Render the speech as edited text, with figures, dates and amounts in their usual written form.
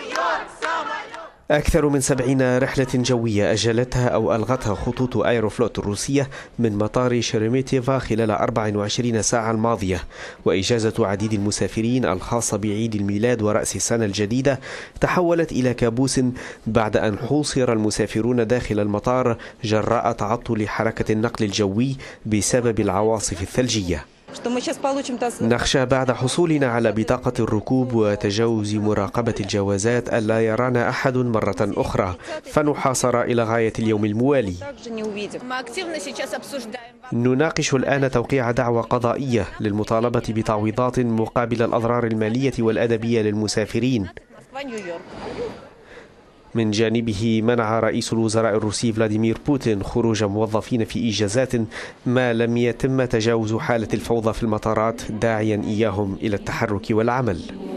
أكثر من 70 رحلة جوية أجلتها أو ألغتها خطوط أيروفلوت الروسية من مطار شيريميتيفا خلال 24 ساعة الماضية، وإجازة عديد المسافرين الخاصة بعيد الميلاد ورأس السنة الجديدة تحولت إلى كابوس بعد أن حوصر المسافرون داخل المطار جراء تعطل حركة النقل الجوي بسبب العواصف الثلجية. نخشى بعد حصولنا على بطاقة الركوب وتجاوز مراقبة الجوازات ألا يرانا أحد مرة أخرى فنحاصر إلى غاية اليوم الموالي. نناقش الآن توقيع دعوى قضائية للمطالبة بتعويضات مقابل الأضرار المالية والأدبية للمسافرين. من جانبه منع رئيس الوزراء الروسي فلاديمير بوتين خروج موظفين في إجازات ما لم يتم تجاوز حالة الفوضى في المطارات، داعيا إياهم إلى التحرك والعمل.